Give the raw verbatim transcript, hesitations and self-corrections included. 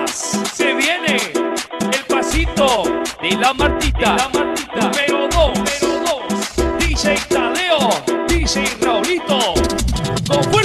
Se viene el pasito de la Martita. La Martita. Número dos. Número dos. D J Tadeo. D J Raulito. Con